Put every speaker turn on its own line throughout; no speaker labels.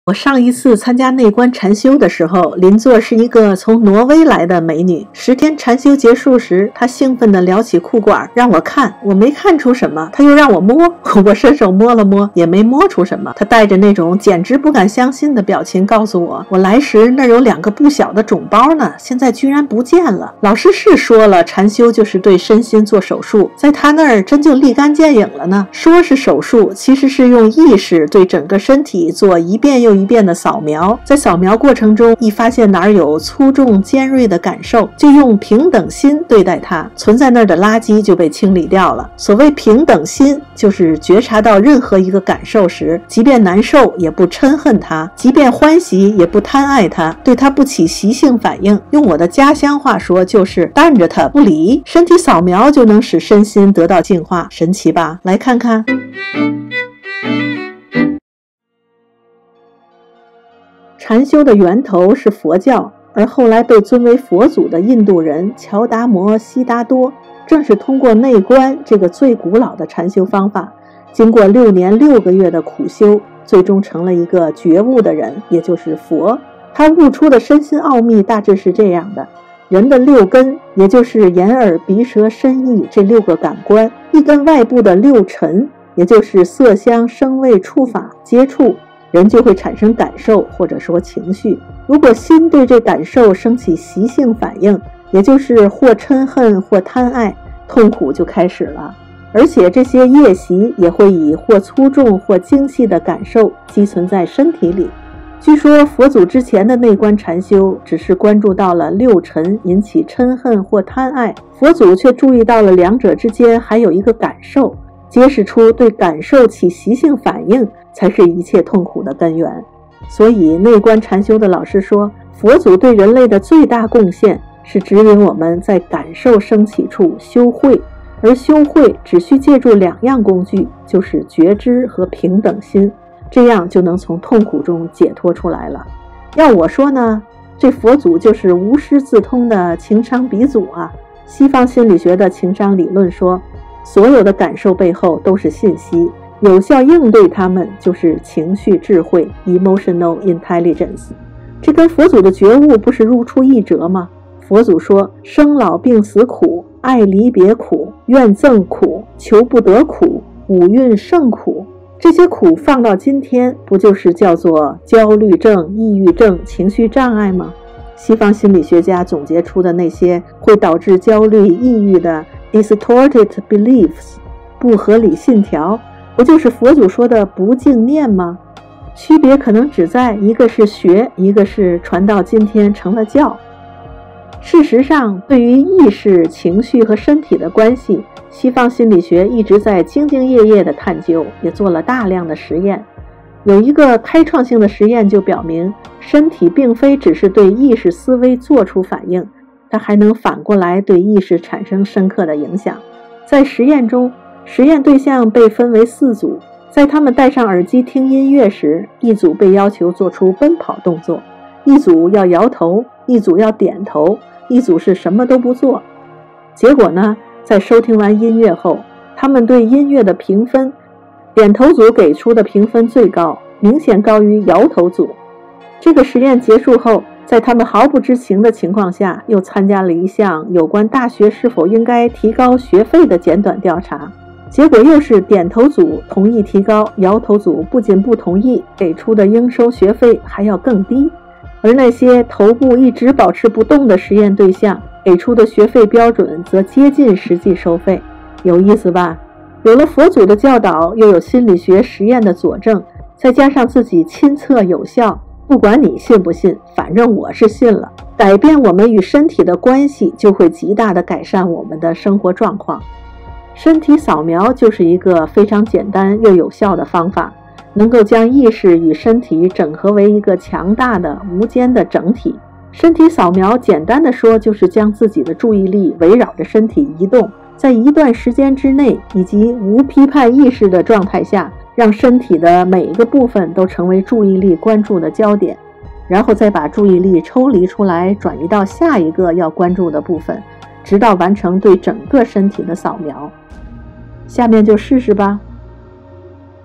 我上一次参加内观禅修的时候，邻座是一个从挪威来的美女。10天禅修结束时，她兴奋地撩起裤管让我看，我没看出什么，她又让我摸，我伸手摸了摸，也没摸出什么。她带着那种简直不敢相信的表情告诉我，我来时那儿有2个不小的肿包呢，现在居然不见了。老师是说了，禅修就是对身心做手术，在她那儿真就立竿见影了呢。说是手术，其实是用意识对整个身体做一遍又一遍的扫描，在扫描过程中，一发现哪儿有粗重尖锐的感受，就用平等心对待它，存在那儿的垃圾就被清理掉了。所谓平等心，就是觉察到任何一个感受时，即便难受也不嗔恨它，即便欢喜也不贪爱它，对它不起习性反应。用我的家乡话说，就是淡着它不理。身体扫描就能使身心得到净化，神奇吧？来看看。禅修的源头是佛教，而后来被尊为佛祖的印度人乔达摩·悉达多，正是通过内观这个最古老的禅修方法，经过6年6个月的苦修，最终成了一个觉悟的人，也就是佛。他悟出的身心奥秘大致是这样的：人的6根，也就是眼耳鼻舌身意这6个感官，一根外部的6尘，也就是色香声味触法接触，人就会产生感受或者说情绪。如果心对这感受升起习性反应，也就是或嗔恨或贪爱，痛苦就开始了。而且这些业习也会以或粗重或精细的感受积存在身体里。据说佛祖之前的内观禅修只是关注到了6尘引起嗔恨或贪爱，佛祖却注意到了2者之间还有一个感受，揭示出对感受起习性反应才是一切痛苦的根源。所以内观禅修的老师说，佛祖对人类的最大贡献是指引我们在感受升起处修慧，而修慧只需借助2样工具，就是觉知和平等心，这样就能从痛苦中解脱出来了。要我说呢，这佛祖就是无师自通的情商鼻祖啊。西方心理学的情商理论说，所有的感受背后都是信息，有效应对它们就是情绪智慧 emotional intelligence。 这跟佛祖的觉悟不是如出一辙吗？佛祖说，生老病死苦，爱离别苦，怨憎苦，求不得苦，五蕴胜苦。这些苦放到今天，不就是叫做焦虑症、抑郁症、情绪障碍吗？西方心理学家总结出的那些会导致焦虑、抑郁的 distorted beliefs 不合理信条，不就是佛祖说的不净念吗？区别可能只在一个是学，一个是传到今天成了教。事实上，对于意识、情绪和身体的关系，西方心理学一直在兢兢业业地探究，也做了大量的实验。有一个开创性的实验就表明，身体并非只是对意识思维做出反应，它还能反过来对意识产生深刻的影响。在实验中，实验对象被分为4组，在他们戴上耳机听音乐时，一组被要求做出奔跑动作，一组要摇头，一组要点头，一组是什么都不做。结果呢，在收听完音乐后，他们对音乐的评分，点头组给出的评分最高，明显高于摇头组。这个实验结束后，在他们毫不知情的情况下，又参加了一项有关大学是否应该提高学费的简短调查。结果又是点头组同意提高，摇头组不仅不同意，给出的应收学费还要更低。而那些头部一直保持不动的实验对象，给出的学费标准则接近实际收费。有意思吧？有了佛祖的教导，又有心理学实验的佐证，再加上自己亲测有效，不管你信不信，反正我是信了。改变我们与身体的关系，就会极大地改善我们的生活状况。身体扫描就是一个非常简单又有效的方法，能够将意识与身体整合为一个强大的无间的整体。身体扫描简单的说，就是将自己的注意力围绕着身体移动，在一段时间之内以及无批判意识的状态下，让身体的每一个部分都成为注意力关注的焦点，然后再把注意力抽离出来，转移到下一个要关注的部分，直到完成对整个身体的扫描。下面就试试吧。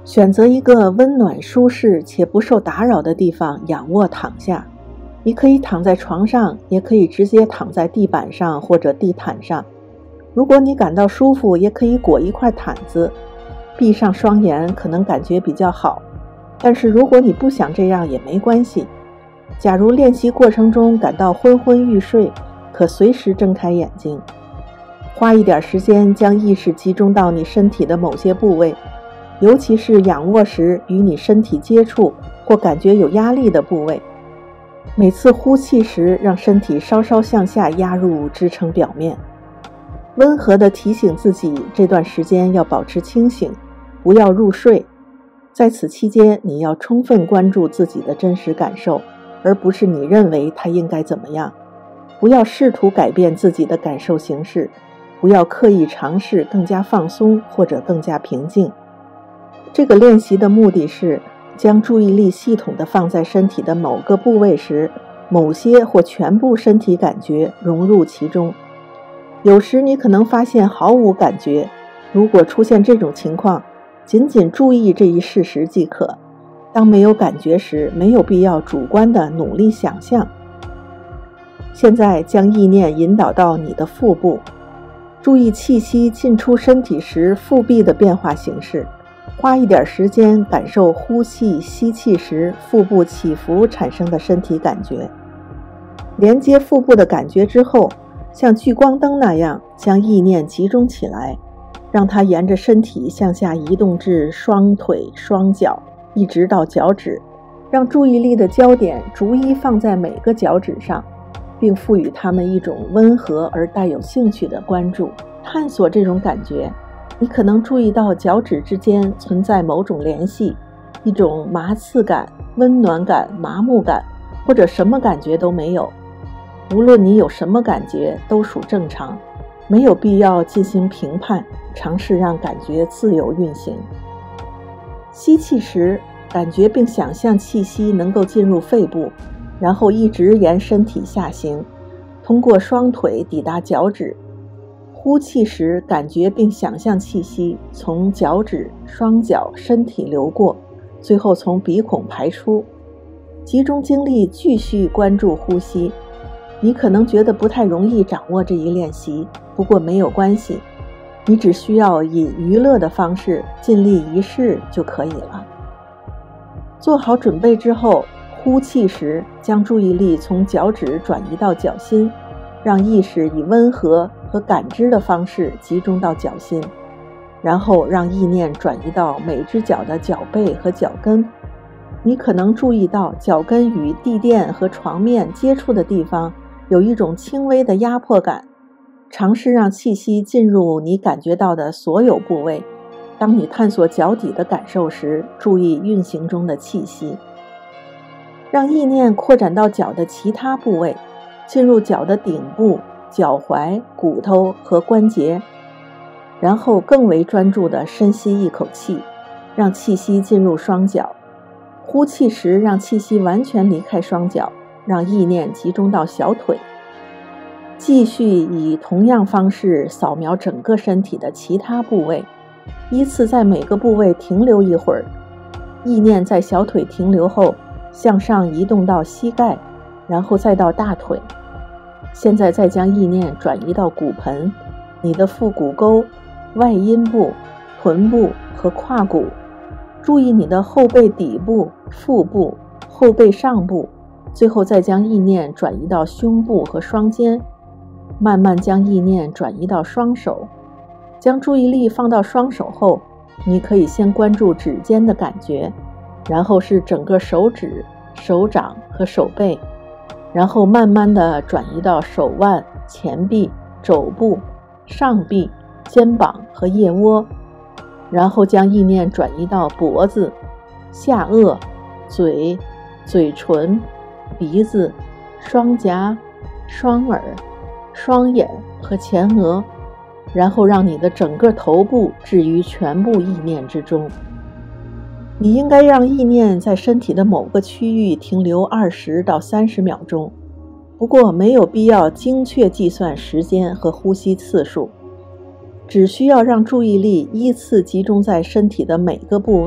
选择一个温暖舒适且不受打扰的地方仰卧躺下，你可以躺在床上，也可以直接躺在地板上或者地毯上。如果你感到舒服，也可以裹一块毯子，闭上双眼可能感觉比较好。但是如果你不想这样也没关系。假如练习过程中感到昏昏欲睡，可随时睁开眼睛，花一点时间将意识集中到你身体的某些部位，尤其是仰卧时与你身体接触或感觉有压力的部位。每次呼气时，让身体稍稍向下压入支撑表面，温和地提醒自己这段时间要保持清醒，不要入睡。在此期间，你要充分关注自己的真实感受，而不是你认为它应该怎么样。不要试图改变自己的感受形式，不要刻意尝试更加放松或者更加平静。这个练习的目的是将注意力系统地放在身体的某个部位时，某些或全部身体感觉融入其中。有时你可能发现毫无感觉，如果出现这种情况，仅仅注意这一事实即可。当没有感觉时，没有必要主观地努力想象。现在将意念引导到你的腹部，注意气息进出身体时腹壁的变化形式，花一点时间感受呼气、吸气时腹部起伏产生的身体感觉。连接腹部的感觉之后，像聚光灯那样将意念集中起来，让它沿着身体向下移动至双腿、双脚，一直到脚趾，让注意力的焦点逐一放在每个脚趾上，并赋予它们一种温和而带有兴趣的关注。探索这种感觉，你可能注意到脚趾之间存在某种联系，一种麻刺感、温暖感、麻木感，或者什么感觉都没有。无论你有什么感觉，都属正常，没有必要进行评判，尝试让感觉自由运行。吸气时，感觉并想象气息能够进入肺部，然后一直沿身体下行，通过双腿抵达脚趾。呼气时，感觉并想象气息从脚趾、双脚、身体流过，最后从鼻孔排出。集中精力继续关注呼吸。你可能觉得不太容易掌握这一练习，不过没有关系，你只需要以娱乐的方式尽力一试就可以了。做好准备之后，呼气时将注意力从脚趾转移到脚心，让意识以温和和感知的方式集中到脚心，然后让意念转移到每只脚的脚背和脚跟。你可能注意到脚跟与地垫和床面接触的地方有一种轻微的压迫感，尝试让气息进入你感觉到的所有部位。当你探索脚底的感受时，注意运行中的气息。让意念扩展到脚的其他部位，进入脚的顶部、脚踝、骨头和关节，然后更为专注地深吸一口气，让气息进入双脚。呼气时，让气息完全离开双脚，让意念集中到小腿。继续以同样方式扫描整个身体的其他部位，依次在每个部位停留一会儿。意念在小腿停留后，向上移动到膝盖，然后再到大腿。现在再将意念转移到骨盆、你的腹股沟、外阴部、臀部和胯骨。注意你的后背底部、腹部、后背上部，最后再将意念转移到胸部和双肩。慢慢将意念转移到双手。将注意力放到双手后，你可以先关注指尖的感觉，然后是整个手指、手掌和手背，然后慢慢地转移到手腕、前臂、肘部、上臂、肩膀和腋窝，然后将意念转移到脖子、下颚、嘴、嘴唇、鼻子、双颊、双耳、双眼和前额，然后让你的整个头部置于全部意念之中。你应该让意念在身体的某个区域停留20到30秒钟，不过没有必要精确计算时间和呼吸次数，只需要让注意力依次集中在身体的每个部位，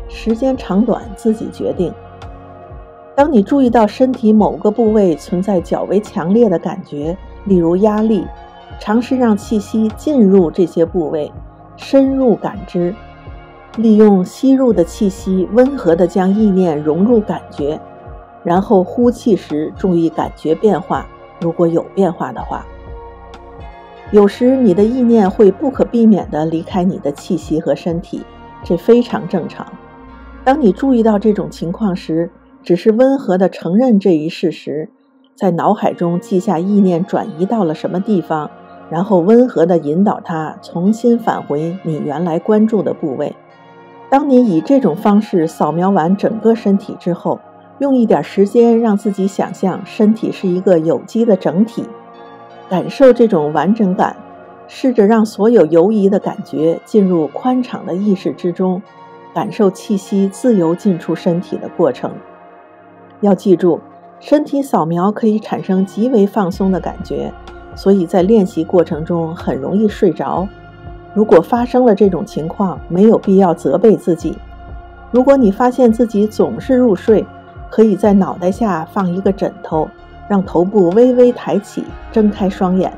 时间长短自己决定。当你注意到身体某个部位存在较为强烈的感觉，例如压力，尝试让气息进入这些部位，深入感知，利用吸入的气息温和地将意念融入感觉，然后呼气时注意感觉变化，如果有变化的话。有时你的意念会不可避免地离开你的气息和身体，这非常正常。当你注意到这种情况时，只是温和地承认这一事实，在脑海中记下意念转移到了什么地方，然后温和地引导它重新返回你原来关注的部位。当你以这种方式扫描完整个身体之后，用一点时间让自己想象身体是一个有机的整体，感受这种完整感，试着让所有游移的感觉进入宽敞的意识之中，感受气息自由进出身体的过程。要记住，身体扫描可以产生极为放松的感觉，所以在练习过程中很容易睡着。如果发生了这种情况，没有必要责备自己。如果你发现自己总是入睡，可以在脑袋下放一个枕头，让头部微微抬起，睁开双眼。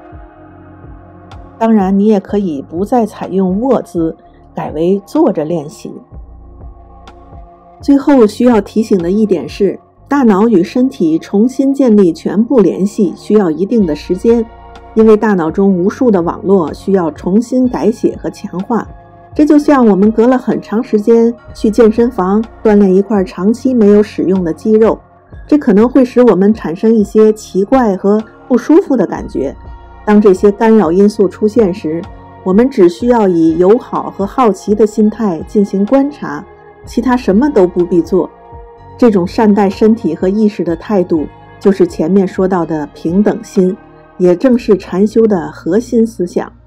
当然，你也可以不再采用卧姿，改为坐着练习。最后需要提醒的一点是，大脑与身体重新建立全部联系需要一定的时间，因为大脑中无数的网络需要重新改写和强化。这就像我们隔了很长时间去健身房锻炼一块长期没有使用的肌肉，这可能会使我们产生一些奇怪和不舒服的感觉。当这些干扰因素出现时，我们只需要以友好和好奇的心态进行观察，其他什么都不必做。这种善待身体和意识的态度，就是前面说到的平等心，也正是禅修的核心思想。